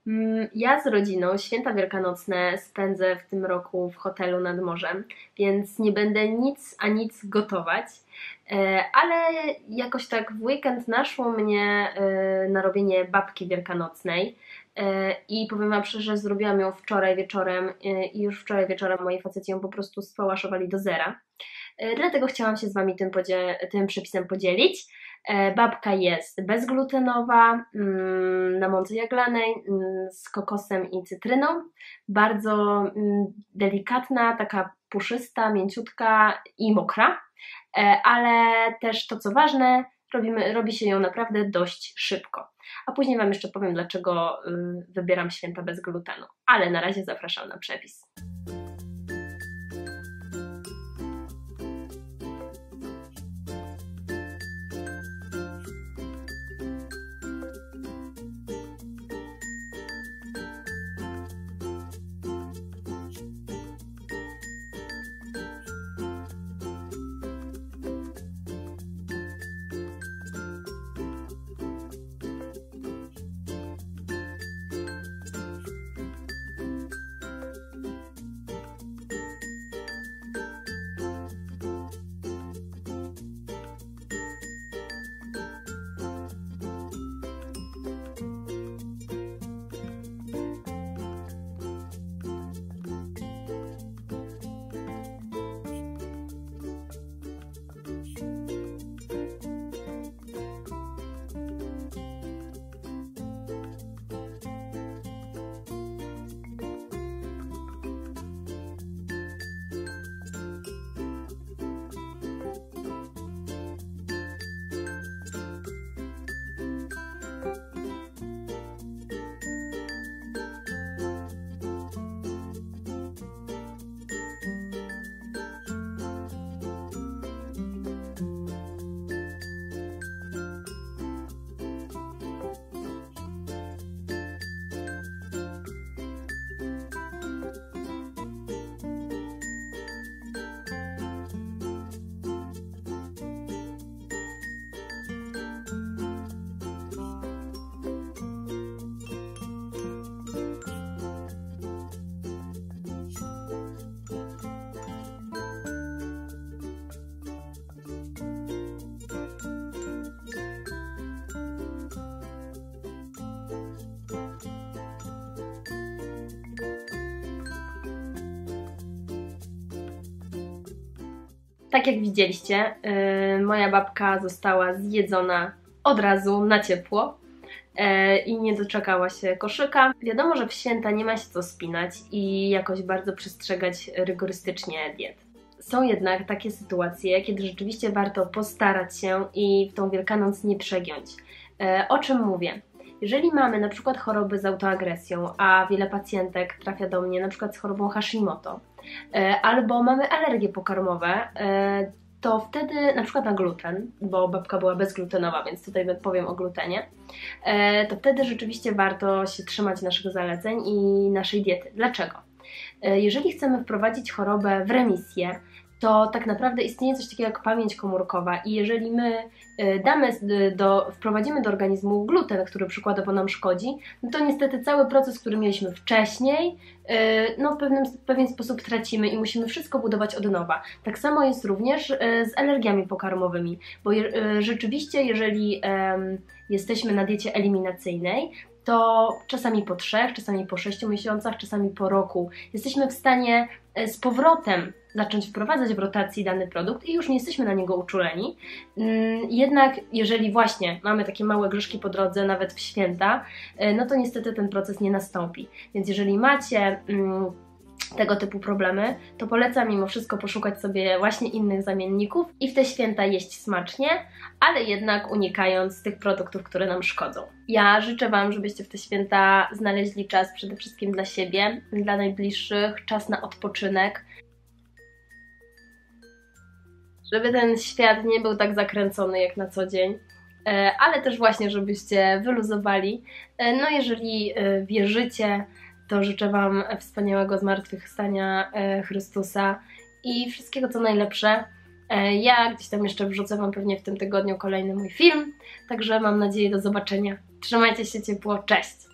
Ja z rodziną święta wielkanocne spędzę w tym roku w hotelu nad morzem, więc nie będę nic gotować, ale jakoś tak w weekend naszło mnie na robienie babki wielkanocnej i powiem Wam szczerze, że zrobiłam ją wczoraj wieczorem i już wczoraj wieczorem moi faceci ją po prostu spałaszowali do zera. Dlatego chciałam się z Wami tym przepisem podzielić. Babka jest bezglutenowa, na mące jaglanej, z kokosem i cytryną. Bardzo delikatna, taka puszysta, mięciutka i mokra. Ale też to co ważne, robi się ją naprawdę dość szybko. A później Wam jeszcze powiem, dlaczego wybieram święta bez glutenu. Ale na razie zapraszam na przepis. Tak jak widzieliście, moja babka została zjedzona od razu na ciepło i nie doczekała się koszyka. Wiadomo, że w święta nie ma się co spinać i jakoś bardzo przestrzegać rygorystycznie diet. Są jednak takie sytuacje, kiedy rzeczywiście warto postarać się i w tą Wielkanoc nie przegiąć. O czym mówię? Jeżeli mamy na przykład choroby z autoagresją, a wiele pacjentek trafia do mnie na przykład z chorobą Hashimoto, albo mamy alergie pokarmowe, to wtedy na przykład na gluten, bo babka była bezglutenowa, więc tutaj powiem o glutenie, to wtedy rzeczywiście warto się trzymać naszych zaleceń i naszej diety. Dlaczego? Jeżeli chcemy wprowadzić chorobę w remisję, to tak naprawdę istnieje coś takiego jak pamięć komórkowa i jeżeli my wprowadzimy do organizmu gluten, który przykładowo nam szkodzi, no to niestety cały proces, który mieliśmy wcześniej, no w pewien sposób tracimy i musimy wszystko budować od nowa. Tak samo jest również z alergiami pokarmowymi, bo rzeczywiście jeżeli jesteśmy na diecie eliminacyjnej, to czasami po 3, czasami po 6 miesiącach, czasami po roku jesteśmy w stanie z powrotem zacząć wprowadzać w rotacji dany produkt i już nie jesteśmy na niego uczuleni. Jednak jeżeli właśnie mamy takie małe grzeszki po drodze, nawet w święta, no to niestety ten proces nie nastąpi. Więc jeżeli macie tego typu problemy, to polecam mimo wszystko poszukać sobie właśnie innych zamienników i w te święta jeść smacznie, ale jednak unikając tych produktów, które nam szkodzą. Ja życzę Wam, żebyście w te święta znaleźli czas przede wszystkim dla siebie, dla najbliższych, czas na odpoczynek, żeby ten świat nie był tak zakręcony jak na co dzień, ale też właśnie, żebyście wyluzowali. No jeżeli wierzycie, to życzę Wam wspaniałego zmartwychwstania Chrystusa i wszystkiego co najlepsze. Ja gdzieś tam jeszcze wrzucę Wam pewnie w tym tygodniu kolejny mój film, także mam nadzieję do zobaczenia. Trzymajcie się ciepło, cześć!